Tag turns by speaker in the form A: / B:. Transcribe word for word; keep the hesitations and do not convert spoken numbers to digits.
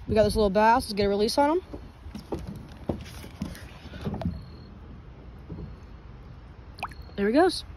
A: We got this little bass. Let's get a release on him. There he goes.